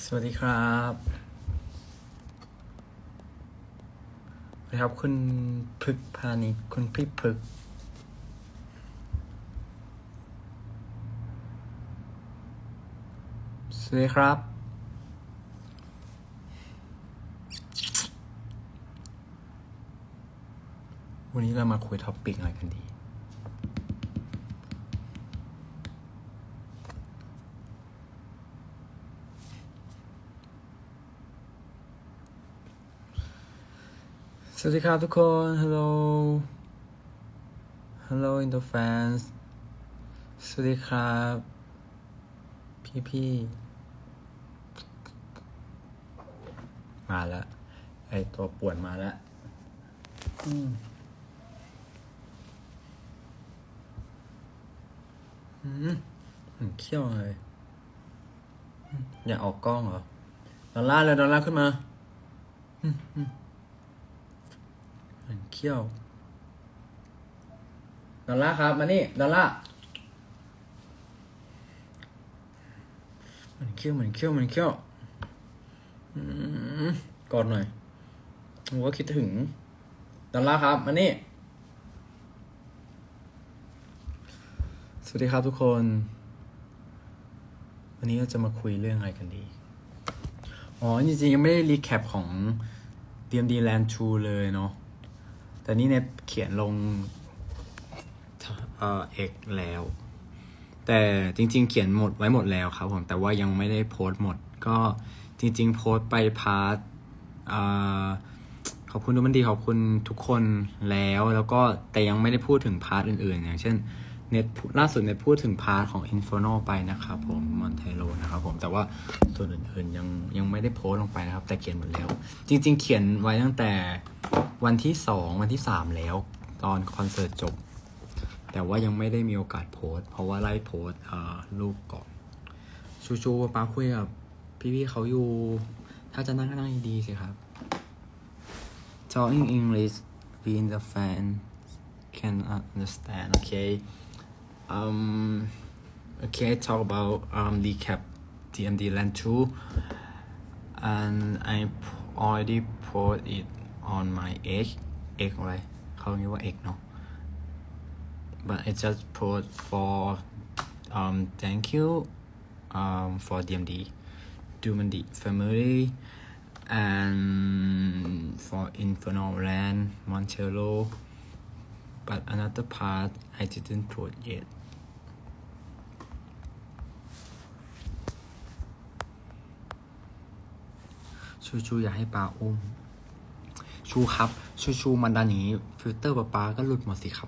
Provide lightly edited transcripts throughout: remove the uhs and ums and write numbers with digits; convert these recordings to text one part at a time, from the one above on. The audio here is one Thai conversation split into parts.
สวัสดีครับสวัสดีครับคุณพึกพาณิชย์คุณพี่พึกสวัสดีครับวันนี้เรามาคุยท็อปปิกอะไรกันดีสวัสดีครับทุกคน Hello Hello Indo fans สวัสดีครับพี่มาแล้วไอตัวป่วนมาแล้วเขี้ยวเลยอยากออกกล้องเหรอดอลลาร์เลยดอลลาร์ขึ้นมาเขี้ยวดอลลาร์ครับมานี่ดอลลาร์มันเขี้ยวกอดหน่อยผมก็คิดถึงดอลลาร์ครับมานี่สวัสดีครับทุกคนวันนี้เราจะมาคุยเรื่องอะไรกันดีจริงๆยังไม่ได้รีแคปของ DMD Land 2 เลยเนาะแต่นี่เนี่ยเขียนลงX แล้วแต่จริงๆเขียนไว้หมดแล้วครับผมแต่ว่ายังไม่ได้โพสต์หมดก็จริงๆโพสต์ไปพาร์ทขอบคุณทุกมันดีขอบคุณทุกคนแล้วก็แต่ยังไม่ได้พูดถึงพาร์ทอื่นๆอย่างเช่นเน็ตล่าสุดเน็ตพูดถึงพาร์ทของ Inferno ไปนะครับผมมอนเทโรนะครับผมแต่ว่าส่วนอื่นๆยังไม่ได้โพสต์ลงไปนะครับแต่เขียนหมดแล้วจริงๆเขียนไว้ตั้งแต่วันที่2วันที่3แล้วตอนคอนเสิร์ตจบแต่ว่ายังไม่ได้มีโอกาสโพสต์เพราะว่าไล่โพสต์รูปก่อนชูป้าคุยกับพี่ๆเขาอยู่ถ้าจะนั่งก็นั่งดีๆสิครับ Talking English being the fan can understand okay talk about recap DMD Land 2 and I already put it on my X อะไรเขาเรียกว่า X เนาะbut I just put for thank you for DMD Dumandi family and for Inferno Land Montello but another part I didn't put yetชูอยากให้ปลาอุ้มชูครับชูมันดันอย่างนี้ฟิลเตอร์ปลาก็หลุดหมดสิครับ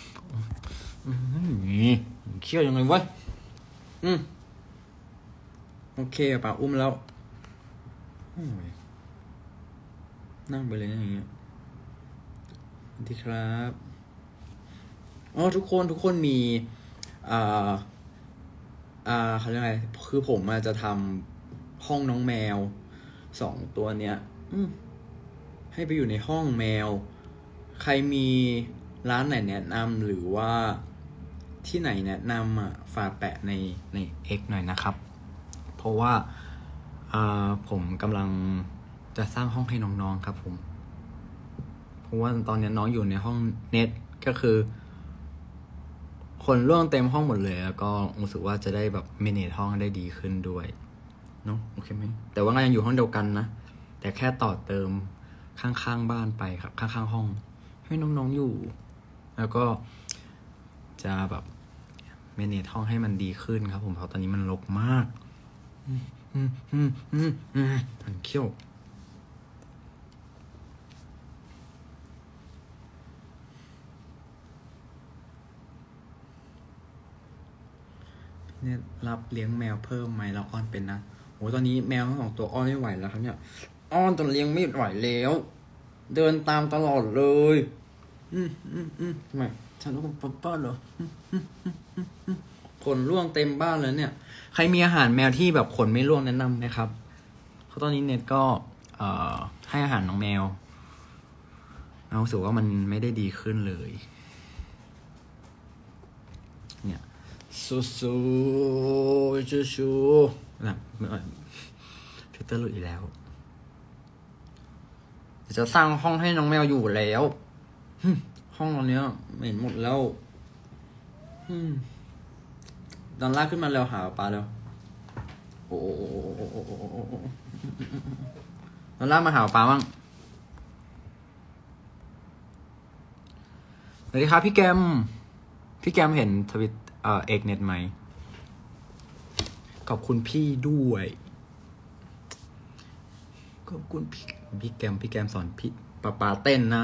เขี้ยวยังไงวะโอเคปลาอุ้มแล้วนั่งไปเลยนะอย่างเงี้ยสวัสดีครับทุกคนมีเขาเรียกอะไรคือผมจะทำห้องน้องแมว2ตัวเนี้ยให้ไปอยู่ในห้องแมวใครมีร้านไหนแนะนำหรือว่าที่ไหนแนะนำฝากแปะใน X หน่อยนะครับเพราะว่าผมกำลังจะสร้างห้องให้น้องๆครับผมเพราะว่าตอนนี้น้องอยู่ในห้องเน็ตก็คือคนร่วงเต็มห้องหมดเลยแล้วก็รู้สึกว่าจะได้แบบเมเนจห้องได้ดีขึ้นด้วยเนาะโอเคไหมแต่ว่ายังอยู่ห้องเดียวกันนะแต่แค่ต่อเติมข้างๆบ้านไปครับข้างๆห้องให้น้องๆอยู่แล้วก็จะแบบเมเนจห้องให้มันดีขึ้นครับผมเพราะตอนนี้มันรกมากมันเขี้ยวเนี่ยรับเลี้ยงแมวเพิ่มไหมเราอ้อนเป็นนะโหตอนนี้แมวทั้ง2ตัวอ้อนไม่ไหวแล้วครับเนี่ยอ้อนจนเลี้ยงไม่ไหวแล้วเดินตามตลอดเลยทำไมฉันต้องป้าเหรอขนร่วงเต็มบ้านเลยเนี่ยใครมีอาหารแมวที่แบบขนไม่ร่วงแนะนำนะครับเพราะตอนนี้เน็ตก็ให้อาหารน้องแมวรู้สึกว่ามันไม่ได้ดีขึ้นเลยเนี่ยสู้นะฟิลเตอร์หลุดอีกแล้วจะสร้างห้องให้น้องแมวอยู่แล้วห้องเราเนี้ยเหม็นหมดแล้วดอลลาร์ขึ้นมาเร็วหาปลาเร็วโอ้ดอลลาร์มาหาปลาบ้างสวัสดีครับพี่แกมเห็นทวิตเอกเน็ตไหมขอบคุณพี่ด้วยขอบคุณพี่แกมสอนพี่ปาเต้นนะ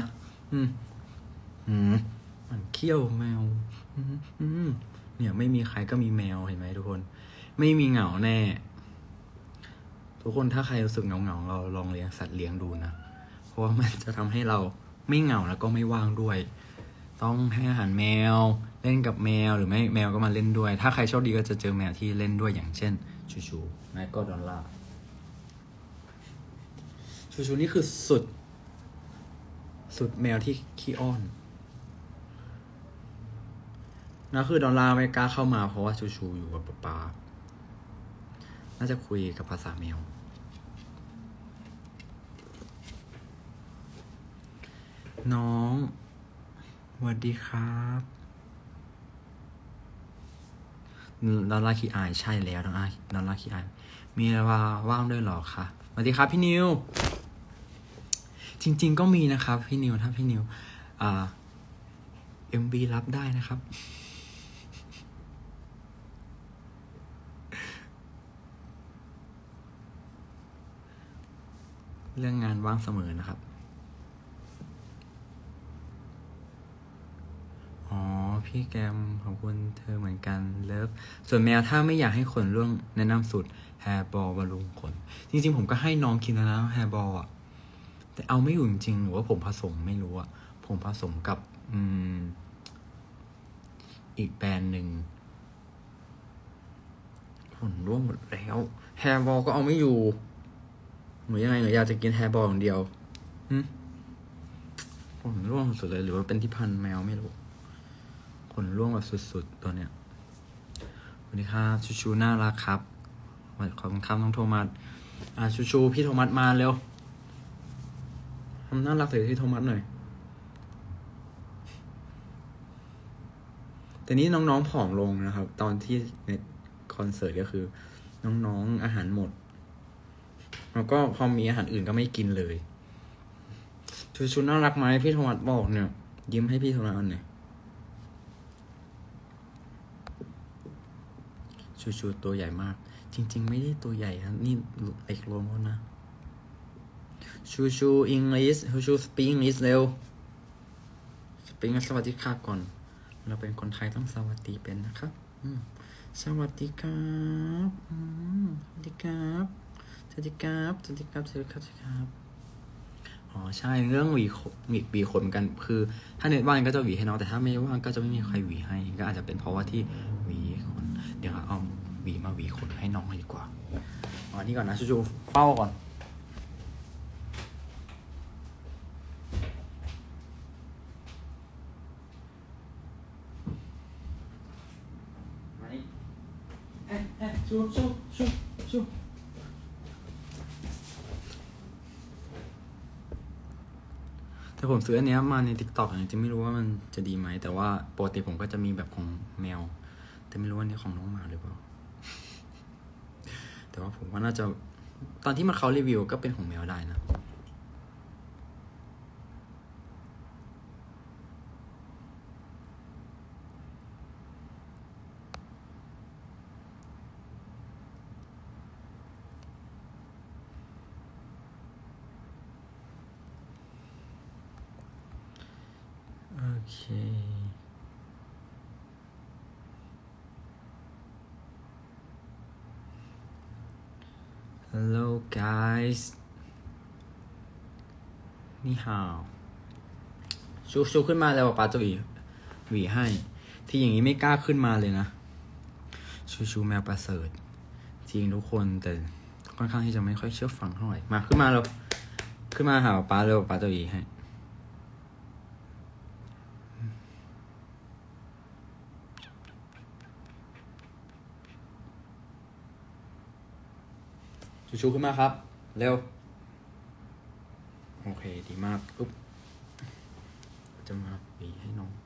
มันเขี้ยวแมวเนี่ยไม่มีใครก็มีแมวเห็นไหมทุกคนไม่มีเหงาแน่ทุกคนถ้าใครรู้สึกเหงาเราลองเลี้ยงสัตว์เลี้ยงดูนะเพราะว่ามันจะทำให้เราไม่เหงาแล้วก็ไม่ว่างด้วยต้องให้อาหารแมวเล่นกับแมวหรือไม่แมวก็มาเล่นด้วยถ้าใครโชคดีก็จะเจอแมวที่เล่นด้วยอย่างเช่นชูและก็ดอลลาร์ชูนี่คือสุดแมวที่ขี้อ้อนนะคือดอลลาร์ไม่กล้าเข้ามาเพราะว่าชูอยู่กับป๊าน่าจะคุยกับภาษาแมวน้องสวัสดีครับดอลลาร์ขี้อายใช่แล้วดอลลาร์ขี้อายมีอะไรว่างด้วยหรอคะสวัสดีครับพี่นิวจริงๆก็มีนะครับพี่นิวถ้าพี่นิวMV รับได้นะครับเรื่องงานว่างเสมอนะครับอ๋อพี่แกมขอบคุณเธอเหมือนกันเลิฟส่วนแมวถ้าไม่อยากให้ขนร่วงแนะนำสูตรแฮร์บอลบำรุงขนจริงๆผมก็ให้น้องกินแล้วนะแฮร์บอลอ่ะแต่เอาไม่อยู่จริงๆหรือว่าผมผสมไม่รู้อ่ะผมผสมกับอีกแบรนด์หนึ่งขนร่วงหมดแล้วแฮร์บอลก็เอาไม่อยู่หนูยังไงหนูอยากจะกินแฮร์บอลอย่างเดียวขนร่วงสุดเลยหรือว่าเป็นที่พันแมวไม่รู้ขนร่วงแบบสุดๆตัวเนี้ยสวัสดีครับชูน่ารักครับขอบคุณครับน้องโทมัสชูพี่โทมัสมาเร็วทำน่ารักใส่พี่โทมัสหน่อยแต่นี้น้องๆผอมลงนะครับตอนที่ในคอนเสิร์ตก็คือน้องๆอาหารหมดแล้วก็พอมีอาหารอื่นก็ไม่กินเลยชูน่ารักไหมพี่โทมัสบอกเนี่ยยิ้มให้พี่โทมัสหน่อยชูตัวใหญ่มากจริงๆไม่ได้ตัวใหญ่ครับนี่เล็กลงแล้วนะชูอังกฤษชูสปีกอังกฤษเร็วสปีกสวัสดีค่ะก่อนเราเป็นคนไทยต้องสวัสดีเป็นนะครับสวัสดีครับสวัสดีครับสวัสดีครับสวัสดีครับสวัสดีครับอ๋อใช่เรื่องหวีขนกันคือถ้าเน็ตว่างก็จะหวีให้น้องแต่ถ้าไม่ว่างก็จะไม่มีใครหวีให้ก็อาจจะเป็นเพราะว่าที่หวีขนเดี๋ยวเอาหวีมาหวีขนให้น้องดีกว่าอ๋อนี่ก่อนนะชูเฝ้าก่อนมานี่ชูแต่ผมซื้ออันนี้มาใน TikTok จริงๆไม่รู้ว่ามันจะดีไหมแต่ว่าปกติผมก็จะมีแบบของแมวแต่ไม่รู้ว่านี้ของน้องหมาหรือเปล่าแต่ว่าผมว่าน่าจะตอนที่มันเขารีวิวก็เป็นของแมวได้นะโอเค Hello guys นี่ฮาวชูขึ้นมาแล้วป้าจะหวีให้ที่อย่างนี้ไม่กล้าขึ้นมาเลยนะชูแมวประเสริฐจริงทุกคนแต่ค่อนข้างที่จะไม่ค่อยเชื่อฟังเท่าไหร่มาขึ้นมาแล้วขึ้นมาหาป้าเร็วป้าจะหวีให้ชูขึ้นมาครับเร็วโอเคดีมากอุ๊บจะมาหวีให้น้อง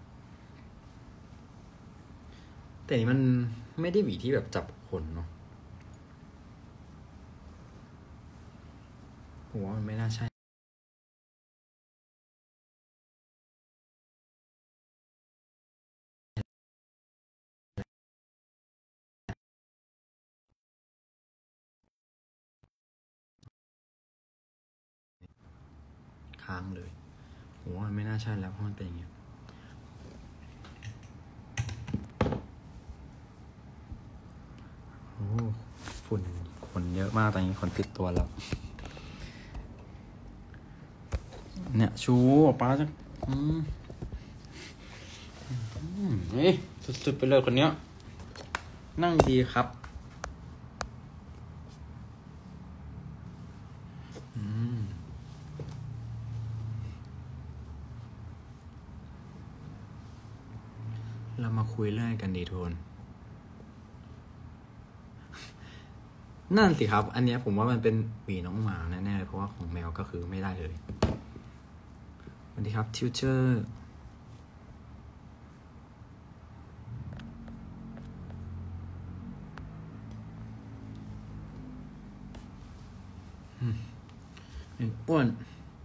แต่นี่มันไม่ได้หวีที่แบบจับขนเนาะผมว่ามันไม่น่าใช่ค้างเลยผมว่ามันไม่น่าใช่แล้วเพราะมันเป็นอย่างเงี้ยโอ้ฝุ่นขนเยอะมากตอนนี้ขนติดตัวแล้วเนี่ยชูป้าจะนี่สุดๆไปเลยคนเนี้ยนั่งดีครับเรามาคุยเรื่องกันดีโทนนั่นสิครับอันเนี้ยผมว่ามันเป็นหวีน้องหมาแน่ๆเพราะว่าของแมวก็คือไม่ได้เลยสวัสดีครับทิวเจอร์อ้วน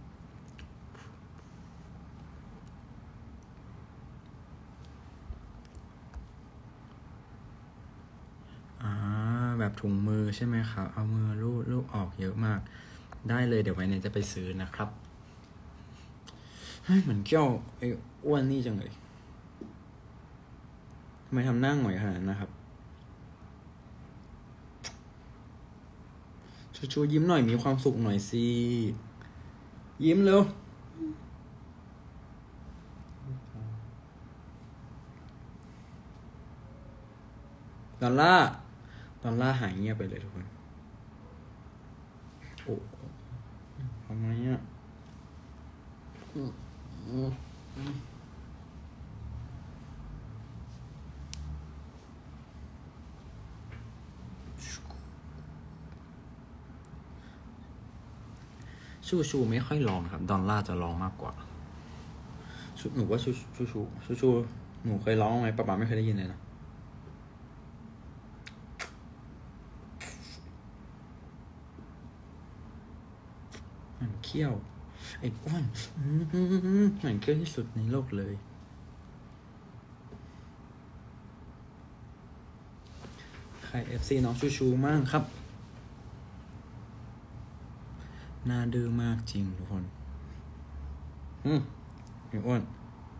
แบบถุงมือใช่ไหมครับเอามือลูบออกเยอะมากได้เลยเดี๋ยวไว้เนี่ยจะไปซื้อนะครับเหมือนเกี้ยวไอ้อ้วนนี่จังเลยทำไมทำหน้าหงอยขนาดนั้นนะครับชูยิ้มหน่อยมีความสุขหน่อยสิยิ้มเร็วดอลล่าหายเงียบไปเลยทุกคนโอ้ทำไมอ่ะชูไม่ค่อยลองครับดอลล่าจะลองมากกว่าหนูว่าชูหนูเคยร้องไหมป๊าไม่เคยได้ยินเลยนะมันเขี้ยวไอ้อ้วนมันเขี้ยวที่สุดในโลกเลยใคร FC น้องชูมั่งครับน่าดื้อมากจริงทุกคนไอ้อ้วน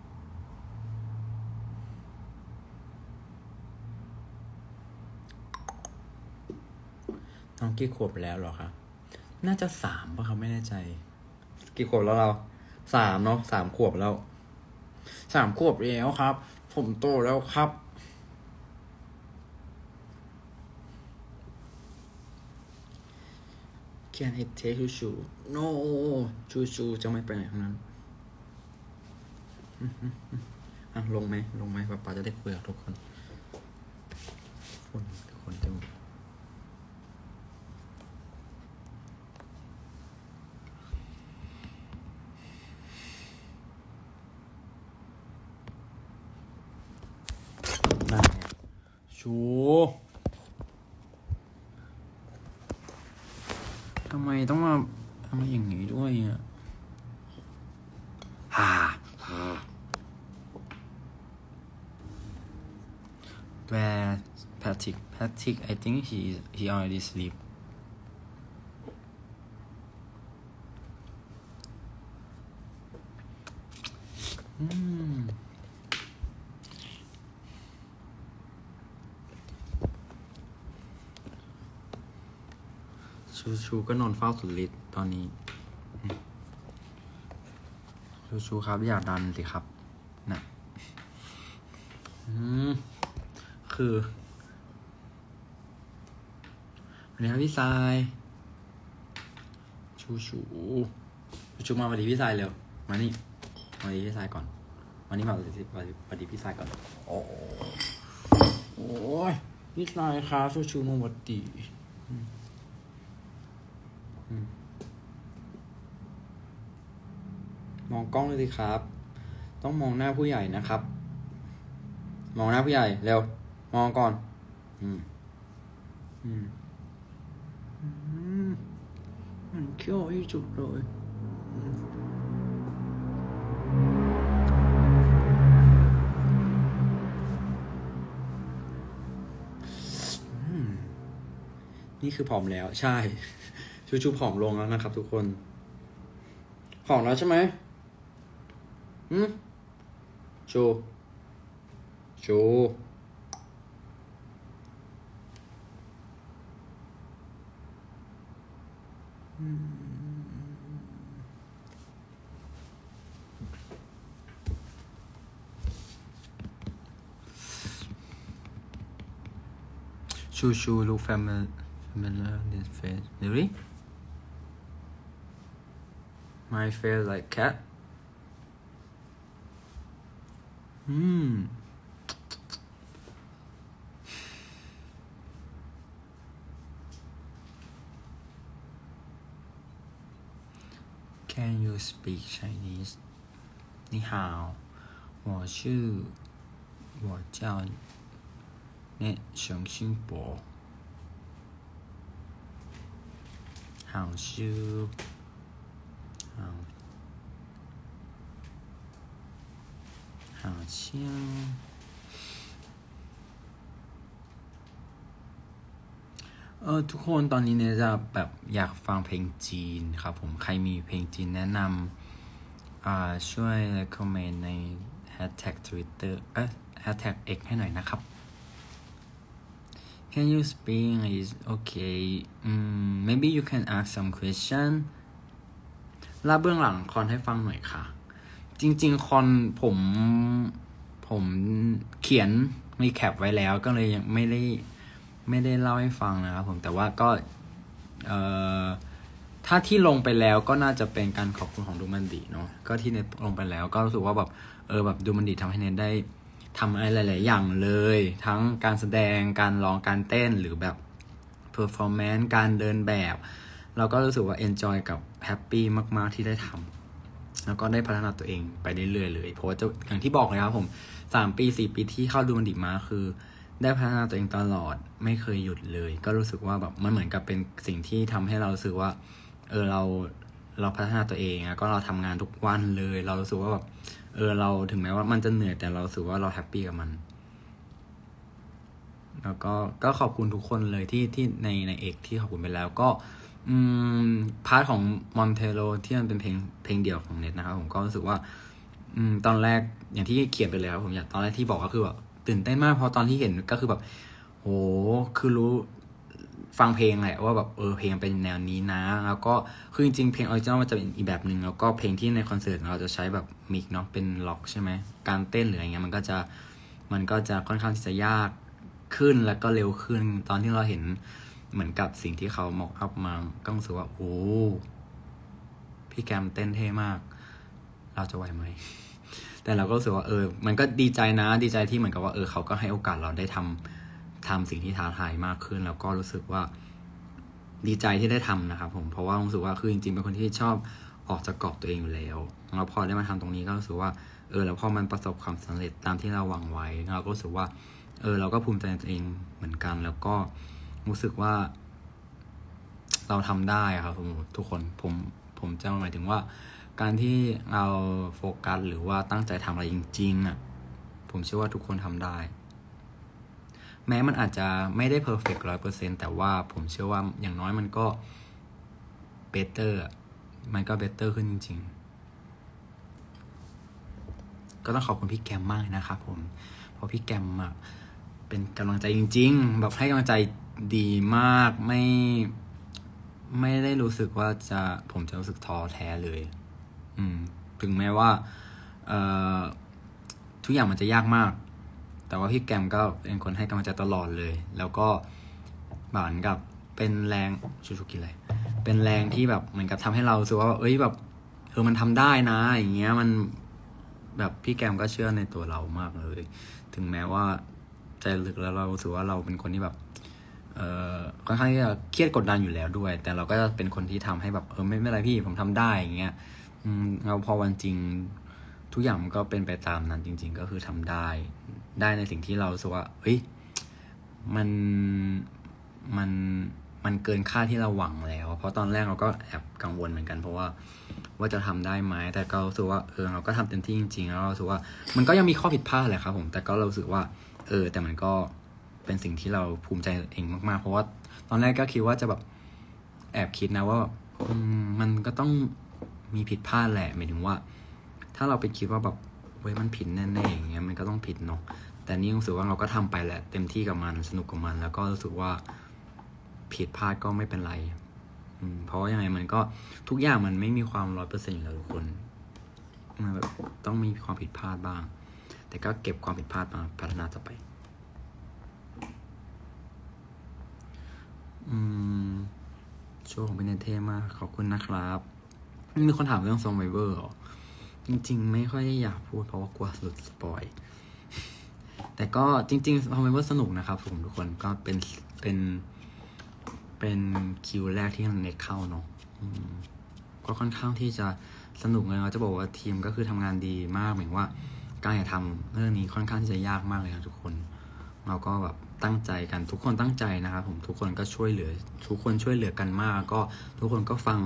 น้องกี่ขวบแล้วหรอคะน่าจะ3ป่ะครับไม่แน่ใจกี่ขวบแล้วเรา3เนาะ3 ขวบแล้ว3 ขวบแล้วครับผมโตแล้วครับ Can I takeชูno ชูจะไม่ไปไหนทั้งนั้นลงไหมป๊าจะได้คุยกับทุกคนคนจะนั่นชูทำไมต้องมาทำอย่างนี้ด้วยอ่ะWhere Patrick I think he already sleepชูก็นอนเฝ้าสุดฤทธิ์ตอนนี้ชูครับอย่าดันสิครับนะคือวันนี้ครับพี่ทรายชูมาสวัสดีพี่ทรายเร็วมานี่สวัสดีพี่ทรายก่อนวันนี้มาสวัสดีพี่ทรายก่อนโอ้ยพี่ทรายครับชูมาสวัสดีมองกล้องเลยสิครับ ต้องมองหน้าผู้ใหญ่นะครับ มองหน้าผู้ใหญ่เร็วมองก่อนมันเขี้ยวที่สุดเลยนี่คือผอมแล้วใช่ชูผอมลงแล้วนะครับทุกคนผอมแล้วใช่ไหมชูlook familiar this face really my face like cat Can you speak Chinese 你好我是我叫聂雄新博好书好像ทุกคนตอนนี้เนี่ยจะแบบอยากฟังเพลงจีนครับผมใครมีเพลงจีนแนะนำช่วย recommend ใน hashtag Twitter hashtag X ให้หน่อยนะครับ Can you speak English okay maybe you can ask some question เล่าเบื้องหลังคอนให้ฟังหน่อยค่ะจริงๆคอนผมเขียนมีแคปไว้แล้วก็เลยยังไม่ได้เล่าให้ฟังนะครับผมแต่ว่าก็ถ้าที่ลงไปแล้วก็น่าจะเป็นการขอบคุณของดูมันดีเนาะก็ที่เน็ตลงไปแล้วก็รู้สึกว่าแบบแบบดูมันดีทำให้เน็ตได้ทำอะไรหลายๆอย่างเลยทั้งการแสดงการร้องการเต้นหรือแบบเพอร์ฟอร์แมนซ์การเดินแบบเราก็รู้สึกว่าเอนจอยกับแฮปปี้มากๆที่ได้ทำแล้วก็ได้พัฒนาตัวเองไปเรื่อยๆเลยเพราะว่าอย่างที่บอกเลยครับผม3 ปี 4 ปีที่เข้าดูมันดีมาคือได้พัฒนาตัวเองตลอดไม่เคยหยุดเลยก็รู้สึกว่าแบบมันเหมือนกับเป็นสิ่งที่ทำให้เรารู้สึกว่าเราพัฒนาตัวเองแล้วก็เราทำงานทุกวันเลยเรารู้สึกว่าแบบเราถึงแม้ว่ามันจะเหนื่อยแต่เรารู้สึกว่าเราแฮปปี้กับมันแล้วก็ขอบคุณทุกคนเลยที่ในเอกที่ขอบคุณไปแล้วก็พาร์ทของมอนเทโลที่มันเป็นเพลงเดี่ยวของเน็ตนะครับผมก็รู้สึกว่าตอนแรกอย่างที่เขียนไปเลยครับผมตอนแรกที่บอกก็คือแบบตื่นเต้นมากเพราะตอนที่เห็นก็คือแบบโหคือรู้ฟังเพลงแหละว่าแบบเพลงเป็นแนวนี้นะแล้วก็คือจริงๆเพลงออริจินอลมันจะเป็นอีกแบบนึงแล้วก็เพลงที่ในคอนเสิร์ตเราจะใช้แบบมิกเนาะเป็นล็อกใช่ไหมการเต้นหรืออะไรเงี้ยมันก็จะค่อนข้างที่จะยากขึ้นแล้วก็เร็วขึ้นตอนที่เราเห็นเหมือนกับสิ่งที่เขามอกอัพมาก็รู้สึกว่าโอ้พี่แกมเต้นเท่มากเราจะไหวไหมแต่เราก็รู้สึกว่ามันก็ดีใจนะดีใจที่เหมือนกับว่าเขาก็ให้โอกาสเราได้ทำสิ่งที่ท้าทายมากขึ้นแล้วก็รู้สึกว่าดีใจที่ได้ทำนะครับผมเพราะว่ารู้สึกว่าคือจริงๆเป็นคนที่ชอบออกจากกรอบตัวเองอยู่แล้วเราพอได้มาทำตรงนี้ก็รู้สึกว่าแล้วพอมันประสบความสำเร็จตามที่เราหวังไว้เราก็รู้สึกว่าเราก็ภูมิใจในตัวเองเหมือนกันแล้วก็รู้สึกว่าเราทำได้ครับทุกคนผมจะหมายถึงว่าการที่เราโฟกัสหรือว่าตั้งใจทำอะไรจริงๆผมเชื่อว่าทุกคนทำได้แม้มันอาจจะไม่ได้เพอร์เฟกต์ 100% แต่ว่าผมเชื่อว่าอย่างน้อยมันก็เบเตอร์มันก็เบเตอร์ขึ้นจริงๆก็ต้องขอบคุณพี่แกมมากนะครับผมเพราะพี่แกมเป็นกำลังใจจริงๆแบบให้กำลังใจดีมากไม่ได้รู้สึกว่าผมจะรู้สึกท้อแท้เลยถึงแม้ว่าทุกอย่างมันจะยากมากแต่ว่าพี่แกมก็เป็นคนให้กำลังใจตลอดเลยแล้วก็เหมือนกับเป็นแรงชุกิเลยเป็นแรงที่แบบเหมือนกับทำให้เรารู้สึกว่าแบบมันทำได้นะอย่างเงี้ยมันแบบพี่แกมก็เชื่อในตัวเรามากเลยถึงแม้ว่าใจลึกแล้วเรารู้สึกว่าเราเป็นคนที่แบบค่อนข้างที่จะเครียดกดดันอยู่แล้วด้วยแต่เราก็จะเป็นคนที่ทำให้แบบไม่เป็นไรพี่ผมทำได้อย่างเงี้ยแล้วพอวันจริงทุกอย่างมันก็เป็นไปตามนั้นจริงๆก็คือทำได้ในสิ่งที่เรารู้สึกว่าเฮ้ยมันมันเกินคาดที่เราหวังแล้วเพราะตอนแรกเราก็แอบกังวลเหมือนกันเพราะว่าจะทำได้ไหมแต่ก็รู้สึกว่าเราก็ทำเต็มที่จริงๆแล้วเรารู้สึกว่ามันก็ยังมีข้อผิดพลาดแหละครับผมแต่ก็รู้สึกว่าแต่มันก็เป็นสิ่งที่เราภูมิใจเองมากๆเพราะว่าตอนแรกก็คิดว่าจะแบบแอบคิดนะว่ามันก็ต้องมีผิดพลาดแหละหมายถึงว่าถ้าเราไปคิดว่าแบบเว้ยมันผิดแน่ๆอย่างเงี้ยมันก็ต้องผิดเนาะแต่นี่รู้สึกว่าเราก็ทำไปแหละเต็มที่กับมันสนุกกับมันแล้วก็รู้สึกว่าผิดพลาดก็ไม่เป็นไรเพราะว่ายังไงมันก็ทุกอย่างมันไม่มีความ100%อยู่แล้วทุกคนมันแบบต้องมีความผิดพลาดบ้างแต่ก็เก็บความผิดพลาดมาพัฒนาต่อไปโชว์ของเป็นเท่มากขอบคุณนะครับมีคนถามเรื่อง Survivor หรอจริงๆไม่ค่อยอยากพูดเพราะว่ากลัวหลุดสปอยแต่ก็จริงๆ Survivor สนุกนะครับผมทุกคนก็เป็นคิวแรกที่เน็ตเข้าเนาะก็ค่อนข้างที่จะสนุกเลยเราจะบอกว่าทีมก็คือทำงานดีมากหมายว่าการจะทำเรื่องนี้ค่อนข้างที่จะยากมากเลยนะทุกคนเราก็แบบตั้งใจกันทุกคนตั้งใจนะครับผมทุกคนก็ช่วยเหลือทุกคนช่วยเหลือกันมากก็ทุกคนก็ฟัง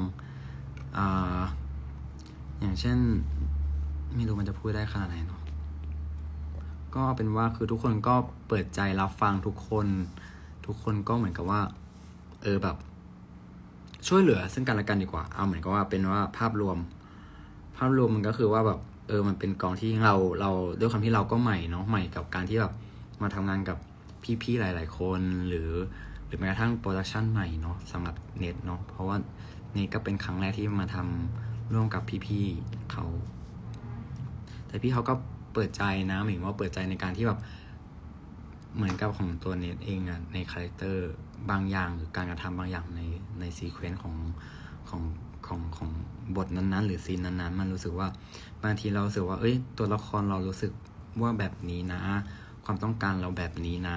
อย่างเช่นไม่รู้มันจะพูดได้ขนาดไหนเนาะก็เป็นว่าคือทุกคนก็เปิดใจรับฟังทุกคนก็เหมือนกับว่าแบบช่วยเหลือซึ่งกันและกันดีกว่าเอาเหมือนกับว่าเป็นว่าภาพรวมมันก็คือว่าแบบมันเป็นกองที่เราด้วยความที่เราก็ใหม่เนาะใหม่กับการที่แบบมาทำงานกับพี่ๆหลายๆคนหรือแม้กระทั่งโปรดักชันใหม่เนาะสำหรับเน็ตเนาะเพราะว่าเน็ตก็เป็นครั้งแรกที่มาทำร่วมกับพี่ๆเขาแต่พี่เขาก็เปิดใจนะหมายถึงว่าเปิดใจในการที่แบบเหมือนกับของตัวเน็ตเองอะในคาแรคเตอร์บางอย่างหรือการกระทำบางอย่างในซีเควนซ์ของบทนั้นๆหรือซีนนั้นๆมันรู้สึกว่าบางทีเรารู้สึกว่าตัวละครเรารู้สึกว่าแบบนี้นะความต้องการเราแบบนี้นะ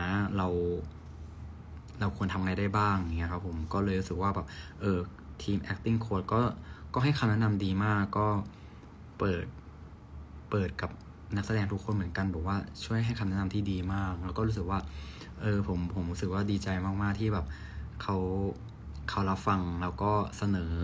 เราควรทำไงได้บ้างอย่างเงี้ยครับผมก็เลยรู้สึกว่าแบบทีม acting coach ก็ให้คำแนะนำดีมากก็เปิดกับนักแสดงทุกคนเหมือนกันบอกว่าช่วยให้คำแนะนำที่ดีมากแล้วก็รู้สึกว่าผมรู้สึกว่าดีใจมากๆที่แบบเขารับฟังแล้วก็เสนอ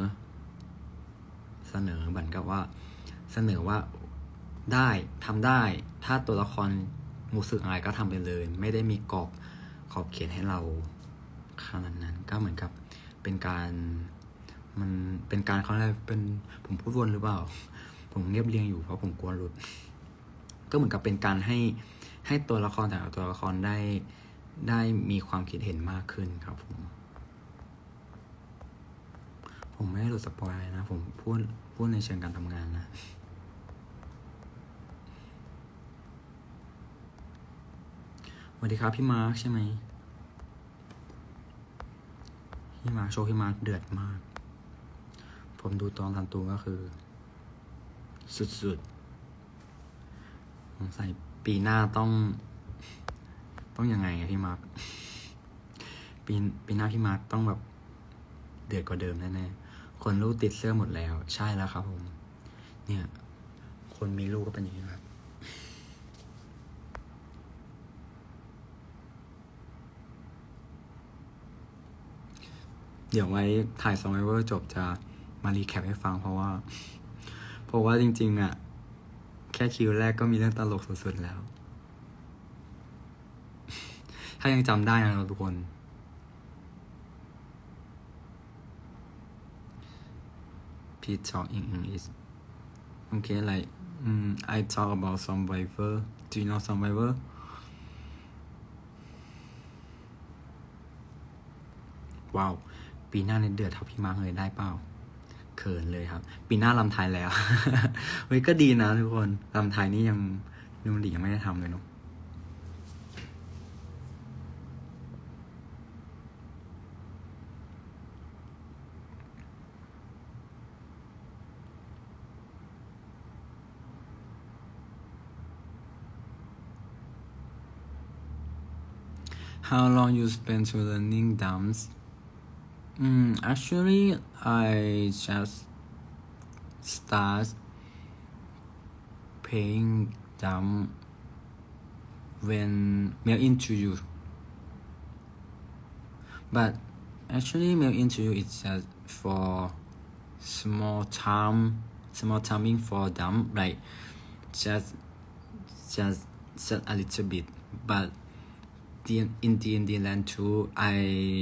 เหมือนกับว่าเสนอว่าได้ทำได้ถ้าตัวละครรู้สึกอะไรก็ทำไปเลยไม่ได้มีขอบเขตให้เราขนาดนั้นก็เหมือนกับเป็นการมันเป็นการเขาเรียกเป็นผมพูดวนหรือเปล่าผมเรียบเรียงอยู่เพราะผมกลัวหลุดก็เหมือนกับเป็นการให้ตัวละครแต่ละตัวละครได้มีความคิดเห็นมากขึ้นครับผมไม่ได้หลุดสปอยนะผมพูดในเชิงการทำงานนะสวัสดีครับพี่มาร์คใช่ไหมพี่มาร์คโชว์พี่มาร์คเดือดมากผมดูตอนทันตูก็คือสุดๆผมใส่ปีหน้าต้องยังไงพี่มาร์คปีหน้าพี่มาร์คต้องแบบเดือดกว่าเดิมแน่ๆคนลูกติดเสื้อหมดแล้วใช่แล้วครับผมเนี่ยคนมีลูกก็เป็นอย่างนี้ครับเดี๋ยวไว้ถ่าย Survivor จบจะมารีแคปให้ฟังเพราะว่าจริงๆอ่ะแค่คิวแรกก็มีเรื่องตลกสุดๆแล้วถ้ายังจำได้นะครับทุกคน Please talk in English okay like I talk about Survivor do you know Survivorว้าวปีหน้าในเดือดเท่าพี่มาร์คเลยได้เปล่าเขินเลยครับปีหน้าลำไทยแล้ว เฮ้ยก็ดีนะทุกคนลำไทยนี่ยังนุ่มดียังไม่ได้ทำเลยเนาะ How long you spend to learning dance? Actually, I just starts paying them when mail into you, but actually mail into you is just for small timing for them, like just a little bit, but in the land too, I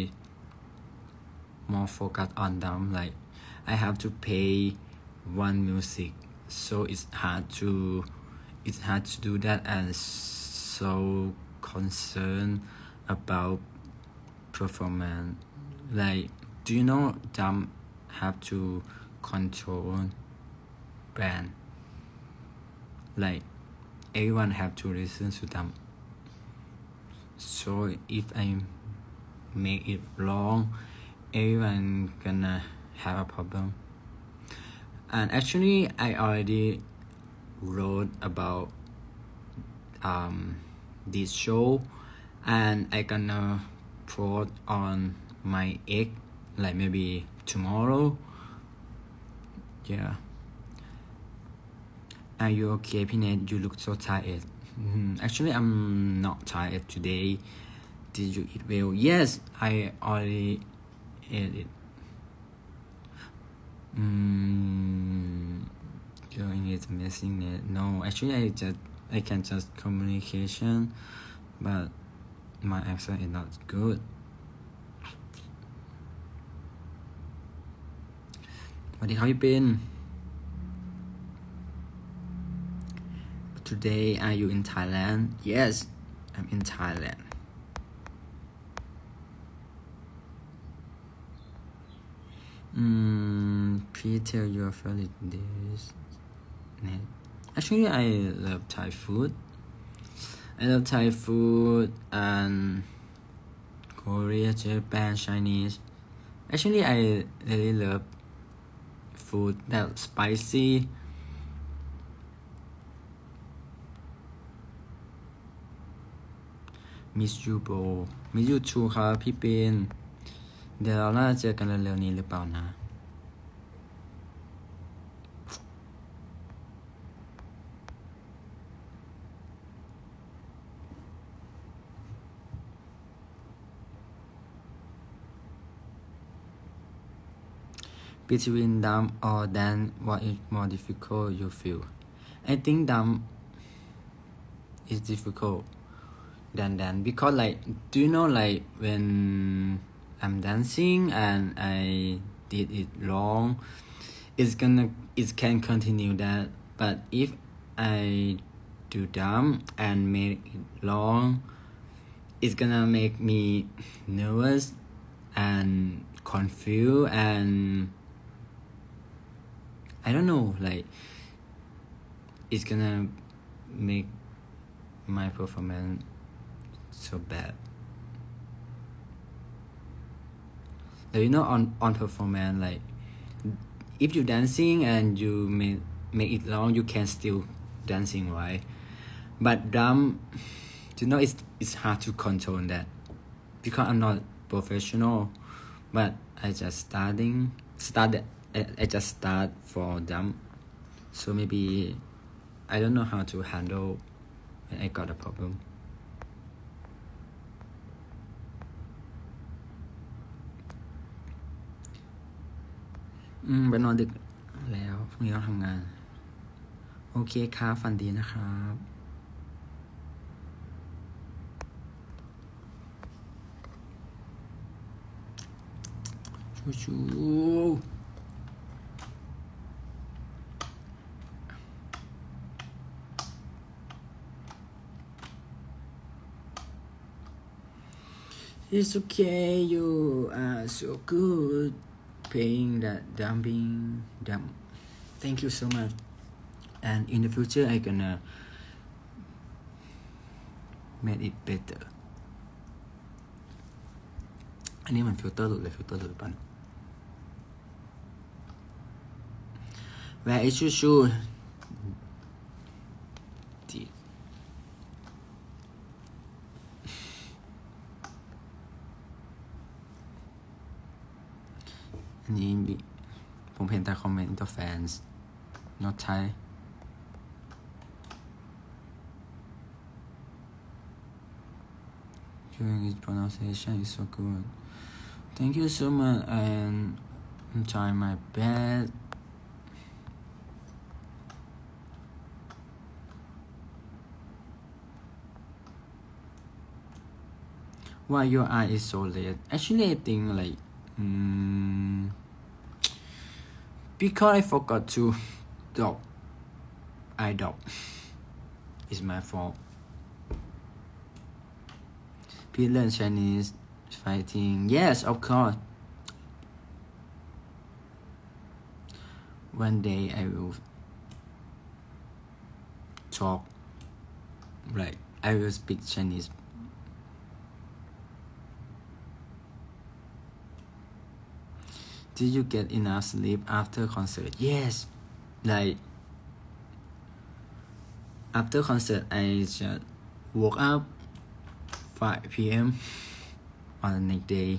more focus on them, like I have to pay one music, so it's hard to do that, and so concerned about performance. Like, do you know them have to control brand, like everyone have to listen to them, so if I make it wrong, everyone gonna have a problem. And actually I already wrote about this show, and I gonna post on my X, like maybe tomorrow. Yeah. Are you okay, Pinet? You look so tired. Actually, I'm not tired today. Did you eat well? Yes, I already ate it. Your English is amazing. No, actually, I can just communication, but my accent is not good. What have you been? Today, are you in Thailand? Yes, I'm in Thailand. Please tell your favorite dish. Actually, I love Thai food. And Korea, Japan, Chinese. Actually, I really love food that spicy. Miss you bro. Miss you too ครับพี่เป็นเดี๋ยวเราน่าจะเจอกันเร็วๆนี้หรือเปล่านะ Between dumb or Dan, what is more difficult you feel? I think dumb is difficult than Dan, because like, do you know, like when I'm dancing and I did it wrong, it can continue that, but if I do dumb and make it wrong, it's gonna make me nervous and confused, and I don't know, like it's gonna make my performance so bad. Like, you know, on performance, like if you dancing and you make it wrong, you can still dancing, right? But drum, you know, it's hard to control that, because I'm not professional, but I just I just start for them, so maybe I don't know how to handle when I got a problem. ไปนอนดึกแล้วพรุ่งนี้ต้องทำงานโอเคครับฝันดีนะครับชูIt's okay, you are so good playing that dumb. Thank you so much. And in the future, I gonna make it better. อันนี้มันฟิลเตอร์หลุดปัน Where is your shoe?อันนี้ผมเห็นแต่คอมเมนต์อินเตอร์แฟนส์ not Thai. Your English pronunciation is so good. Thank you so much, and I'm trying my best. Why your eye is so red? Actually, I think like because I forgot to drop eye drop. It's my fault. Please learn Chinese fighting. Yes, of course. One day I will talk. Like I will speak Chinese. Did you get enough sleep after concert? Yes. Like after concert, I just woke up 5 p.m. on the next day.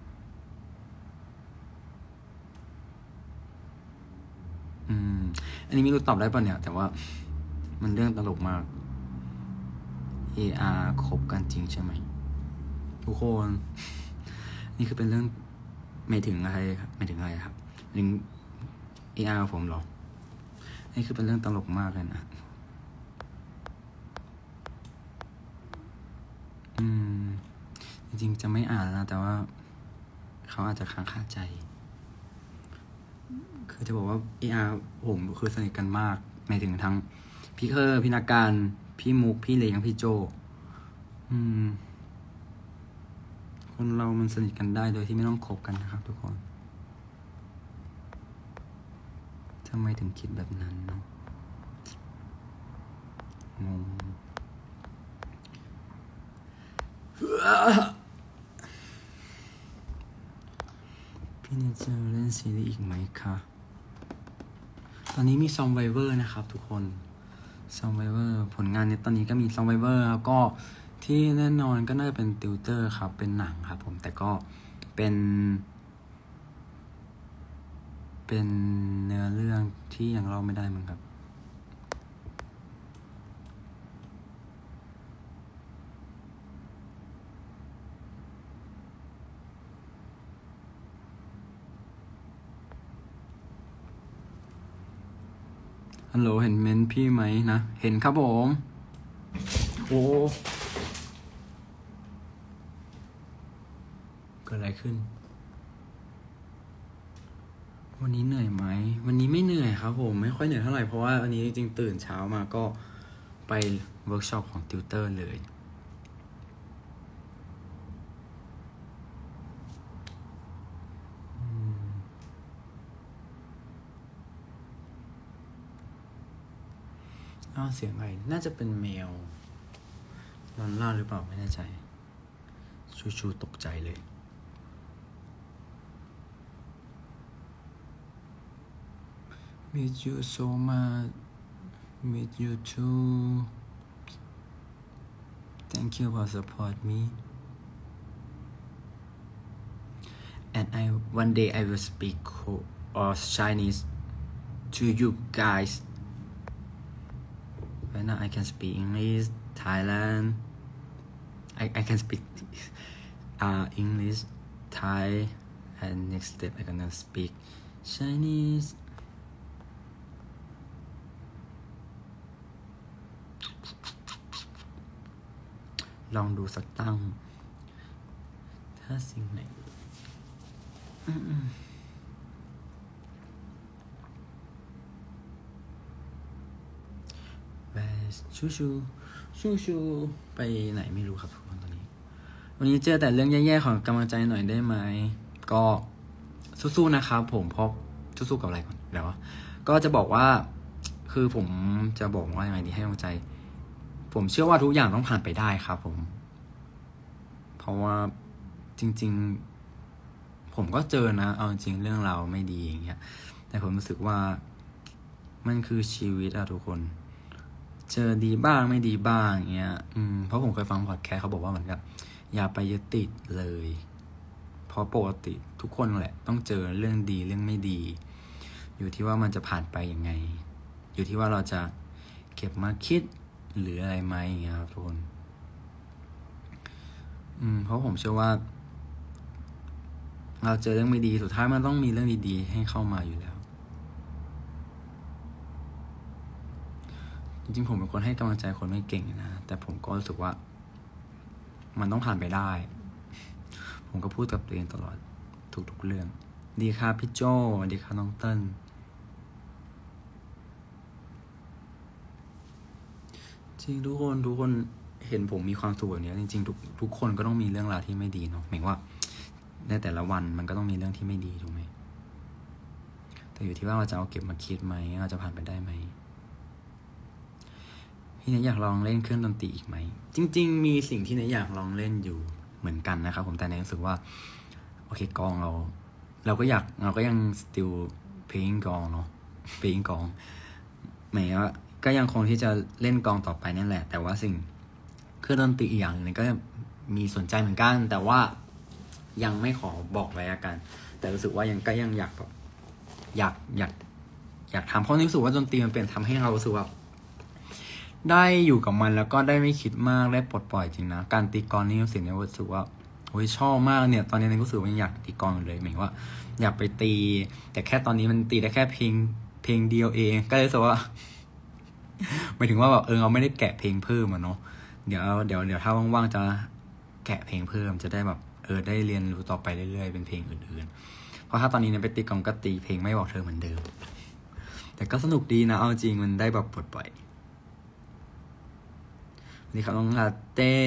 อันนี้ไม่รู้ตอบได้ป่ะเนี่ยแต่ว่ามันเรื่องตลกมาก AR คบกันจริงใช่ไหมทุกคนนี่คือเป็นเรื่องไม่ถึงอะไรครับไม่ถึงอะไรครับลิง AR ผมหรอนี่คือเป็นเรื่องตลกมากเลยนะจริงๆจะไม่อ่านนะแต่ว่าเขาอาจจะค้างคาใจคือจะบอกว่า AR ผมคือสนิทกันมากหมายถึงทั้งพี่พี่นาการพี่มุกพี่เลี้ยงพี่โจคนเรามันสนิทกันได้โดยที่ไม่ต้องคบกันนะครับทุกคนทำไมถึงคิดแบบนั้นเนาะงงพี่เนเจอร์เล่นซีรีส์อีกไหมคะตอนนี้มีซอมไวเวอร์นะครับทุกคนซอมไวเวอร์ผลงานในตอนนี้ก็มีซอมไวเวอร์แล้วก็ที่แน่นอนก็น่าจะเป็นติวเตอร์ครับเป็นหนังครับผมแต่ก็เป็นเนื้อเรื่องที่ยังเล่าไม่ได้มั้งครับฮัลโหลเห็นเมนพี่ไหมนะเห็นครับผมโอ้เกิดอะไรขึ้นวันนี้เหนื่อยไหมวันนี้ไม่เหนื่อยครับผมไม่ค่อยเหนื่อยเท่าไหร่เพราะว่าวันนี้จริงๆตื่นเช้ามาก็ไปเวิร์กช็อปของติวเตอร์เลยเสียงอะไรน่าจะเป็นแมวนอนล่าหรือเปล่าไม่แน่ใจชูตกใจเลย Miss you so much Miss you too Thank you for support me and one day I will speak or Chinese to you guys right now I can speak English Thailand I can speak English Thai and next step I gonna speak Chineseลองดูสักตั้งถ้าสิ่งไหนชูไปไหนไม่รู้ครับทุกคนตอนนี้วันนี้เจอแต่เรื่องแย่ๆของกำลังใจหน่อยได้ไหมก็สู้ๆนะครับผมเพราะสู้ๆกับอะไรก่อนเดี๋ยวก็จะบอกว่าคือผมจะบอกว่ายังไงดีให้กำลังใจผมเชื่อว่าทุกอย่างต้องผ่านไปได้ครับผมเพราะว่าจริงๆผมก็เจอนะเอาจริงเรื่องราวไม่ดีอย่างเงี้ยแต่ผมรู้สึกว่ามันคือชีวิตอะทุกคนเจอดีบ้างไม่ดีบ้างอย่างเงี้ยเพราะผมเคยฟังพอดแคสต์เขาบอกว่าเหมือนกับอย่าไปยึดติดเลยเพราะปกติทุกคนแหละต้องเจอเรื่องดีเรื่องไม่ดีอยู่ที่ว่ามันจะผ่านไปยังไงอยู่ที่ว่าเราจะเก็บมาคิดหรืออะไรไหมอย่างเงี้ยครับทุกคนเพราะผมเชื่อว่าเราเจอเรื่องไม่ดีสุดท้ายมันต้องมีเรื่องดีๆให้เข้ามาอยู่แล้วจริงๆผมเป็นคนให้กำลังใจคนไม่เก่งนะแต่ผมก็รู้สึกว่ามันต้องผ่านไปได้ผมก็พูดกับตัวเองตลอดทุกๆเรื่องดีครับพี่โจดีครับน้องเติ้ลจริงทุกคนเห็นผมมีความสุขแบบนี้จริงๆทุกคนก็ต้องมีเรื่องราวที่ไม่ดีเนาะหมายว่าในแต่ละวันมันก็ต้องมีเรื่องที่ไม่ดีถูกไหมแต่อยู่ที่ว่าเราจะเอาเก็บมาคิดไหมเราจะผ่านไปได้ไหมพี่เนยอยากลองเล่นเครื่องดนตรีอีกไหมจริงๆมีสิ่งที่เนยอยากลองเล่นอยู่เหมือนกันนะครับผมแต่เนยรู้สึกว่าโอเคกองเราก็ยัง still playing กองเนาะ playing กองหมายว่าก็ยังคงที่จะเล่นกองต่อไปนั่นแหละแต่ว่าสิ่งเครื่องดนตรีอีกอย่างหนึ่งก็มีสนใจเหมือนกันแต่ว่ายังไม่ขอบอกไว้ละกันแต่รู้สึกว่ายังอยากแบบอยากทำเพราะรู้สึกว่าดนตรีมันเป็นทำให้เรารู้สึกว่าได้อยู่กับมันแล้วก็ได้ไม่คิดมากได้ปลดปล่อยจริงนะการตีกลองนี่รู้สึกว่าโอ้ยชอบมากเนี่ยตอนนี้รู้สึกว่าอยากตีกลองเลยหมายว่าอยากไปตีแต่แค่ตอนนี้มันตีได้แค่เพลงเดียวเองก็เลยรู้สึกว่าหมายถึงว่าแบบเราไม่ได้แกะเพลงเพิ่มเนาะเดี๋ยวถ้าว่างๆจะแกะเพลงเพิ่มจะได้แบบได้เรียนรู้ต่อไปเรื่อยๆเป็นเพลงอื่นๆเพราะถ้าตอนนี้เนี่ยไปตีกลองก็ตีเพลงไม่บอกเธอเหมือนเดิมแต่ก็สนุกดีนะเอาจริงมันได้แบบปลดปล่อยนี่ครับน้องลาเต้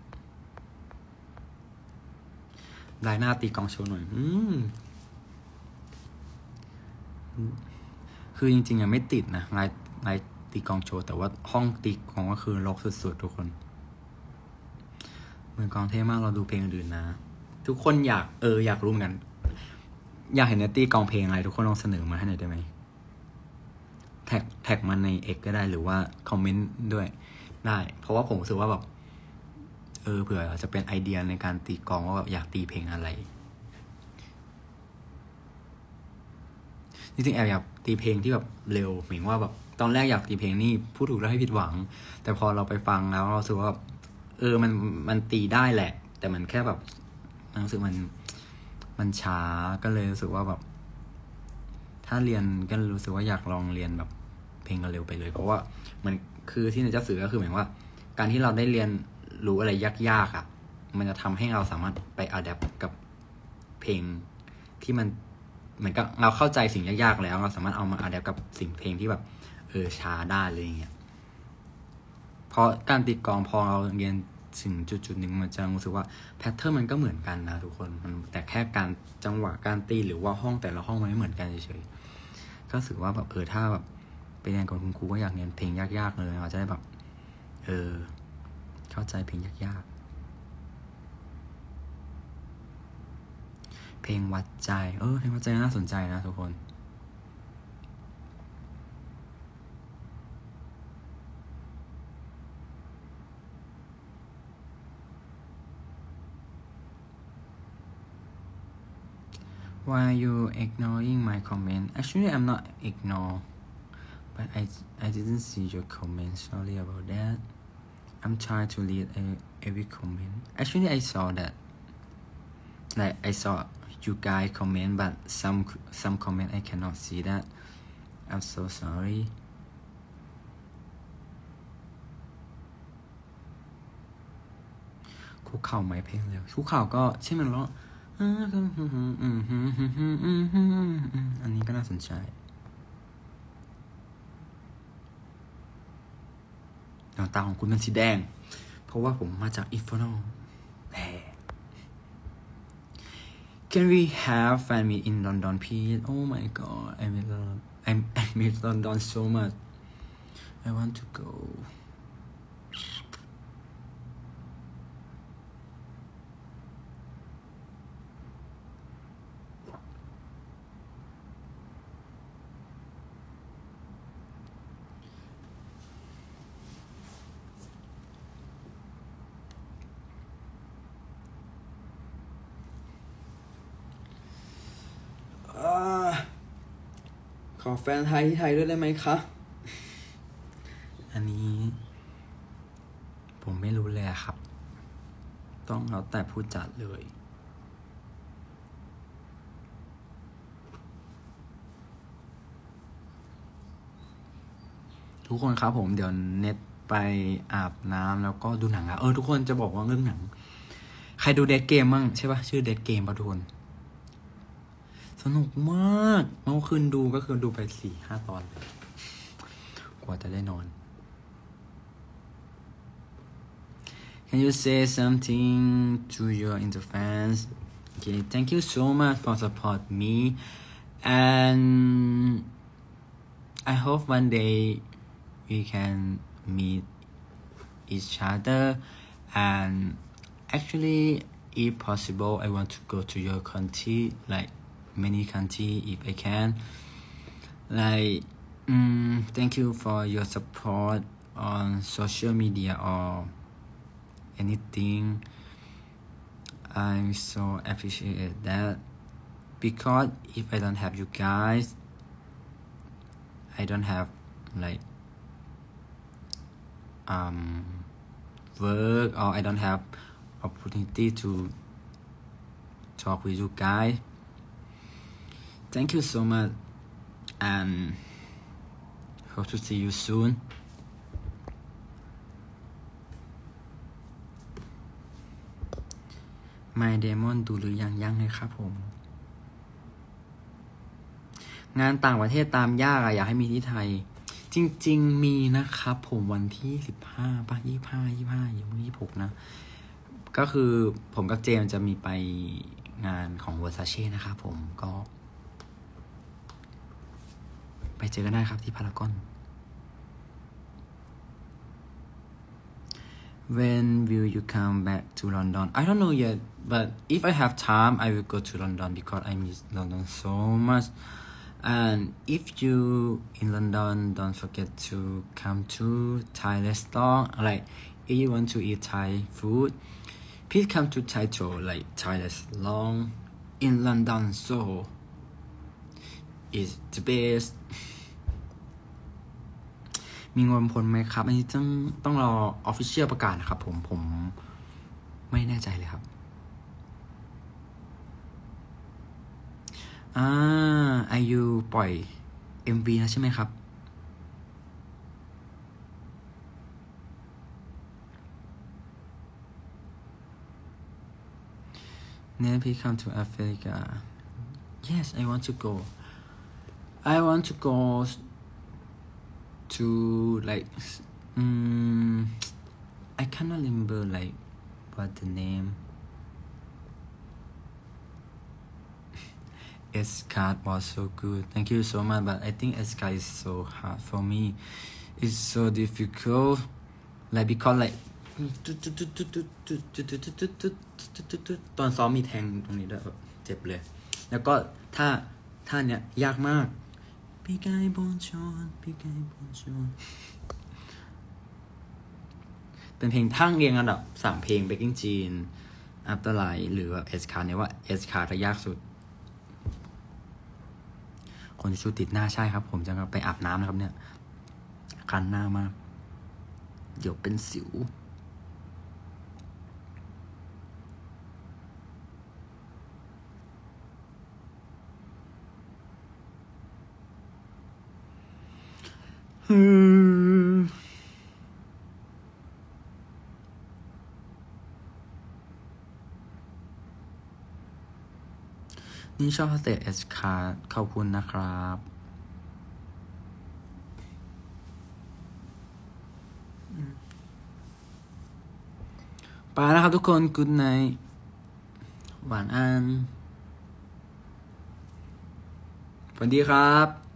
ลายหน้าตีกลองโชว์หน่อยคือจริงๆไม่ติดนะลายตีกลองโชว์แต่ว่าห้องตีกลองก็คือรกสุดๆทุกคนมือกลองเท่มากเราดูเพลงอื่นนะทุกคนอยากรู้เหมือนกันอยากเห็นเนตีกลองเพลงอะไรทุกคนลองเสนอมาให้หน่อยได้ไหมแท็กมาใน X ก็ได้หรือว่าคอมเมนต์ด้วยได้เพราะว่าผมรู้สึกว่าแบบเผื่อจะเป็นไอเดียในการตีกลองว่าแบบอยากตีเพลงอะไรจริงๆแอบอยากตีเพลงที่แบบเร็วหมายว่าแบบตอนแรกอยากตีเพลงนี่พูดถูกแล้วให้ผิดหวังแต่พอเราไปฟังแล้วเราสึกว่ามันตีได้แหละแต่มันแค่แบบรู้สึกมันช้าก็เลยรู้สึกว่าแบบถ้าเรียนก็รู้สึกว่าอยากลองเรียนแบบเพลงเร็วไปเลยเพราะว่ามันคือที่ในเจ้าสื่อก็คือหมายว่าการที่เราได้เรียนรู้อะไรยากๆอ่ะมันจะทำให้เราสามารถไปอัดแอปกับเพลงที่มันเหมือนกับเราเข้าใจสิ่งยากๆแล้วเราสามารถเอามาอัดแอปกับสิ่งเพลงที่แบบช้าได้เลยอย่างเงี้ยเพราะการตีกลองพอเราเรียนถึงจุดหนึ่งมันจะรู้สึกว่าแพทเทิร์นมันก็เหมือนกันนะทุกคนมันแต่แค่การจังหวะการตีหรือว่าห้องแต่ละห้องมันไม่เหมือนกันเฉยๆก็รู้สึกว่าแบบถ้าแบบไปเรียนกับคุณครูก็อยากเรียนเพลงยากๆเลยเราจะได้แบบเข้าใจเพลงยากๆเพลงวัดใจเพลงวัดใจน่าสนใจนะทุกคน Why are you ignoring my comment? Actually, I'm not ignore, but I didn't see your comment. Sorry about that. I'm trying to read every comment. Actually, I saw that. Like I saw you guys comment, but some comment I cannot see that. I'm so sorry. คุกเข่าไหมเพลงแล้วคุกเข่าก็ใช่มันร้องอันนี้ก็น่าสนใจดวงตาของคุณเป็นสีแดงเพราะว่าผมมาจากอินฟโนCan we have fan meet in London, please? Oh my god, I miss London so much. I want to go.ขอแฟนไทยที่ไทยด้วยได้ไหมคะต้องแล้วแต่ผู้จัดเลยทุกคนครับผมเดี๋ยวเน็ตไปอาบน้ำแล้วก็ดูหนังอะทุกคนจะบอกว่าเรื่องหนังใครดูเดทเกมมั่งใช่ปะชื่อเดทเกมป่ะทุกคนสนุกมากเมื่อคืนดูก็คือดูไป 4-5 ตอนกว่าจะได้นอน Can you say something to your inter fans? Okay, thank you so much for support me, and I hope one day we can meet each other. And actually, if possible, I want to go to your country, like many country if I can. Like, thank you for your support on social media or anything. I so appreciate that, because if I don't have you guys, I don't have like work, or I don't have opportunity to talk with you guys. Thank you so much, and hope to see you soon. My Demon ดูหรือยังเลยครับผมงานต่างประเทศตามยากอยากให้มีที่ไทยจริงๆมีนะครับผมวันที่15ป่ะ25ยังไม่26นะก็คือผมกับเจมจะมีไปงานของ Versace นะครับผมก็ไปเจอกันได้ครับที่พารากอน When will you come back to London? I don't know yet, but if I have time, I will go to London because I miss London so much. And if you in London, don't forget to come to Thai restaurant. Like if you want to eat Thai food, please come to Thai Tour, like Thai restaurant in London. So it's the best. มีเงินผลไหมครับอันนี้ต้องรอ official ประกาศนะครับผมไม่แน่ใจเลยครับIU ปล่อย MV นะใช่ไหมครับNever please come to Africa. Yes, I want to go. I want to go to like I cannot remember like what the name. S-card was so good. Thank you so much, but I think S-card is so hard for me. It's so difficult. Like because like ตอนซ้อมมีแทงตรงนี้ด้วยแบบเจ็บเลยแล้วก็ท่าเนี้ยยากมากปีกายบนชอนเป็นเพลงทั้งเรียงอันดับ3เพลง Baking Jean After Light หรือว่า S-card เนี่ยว่า S-card จะยากสุดคนชูติดหน้าใช่ครับผมจะไปอาบน้ำนะครับเนี่ยคันหน้ามากเดี๋ยวเป็นสิวนี่ชอบสเตจS cardขอบคุณนะครับไปแล้วครับทุกคน Good night หวานอันสวัสดีครับ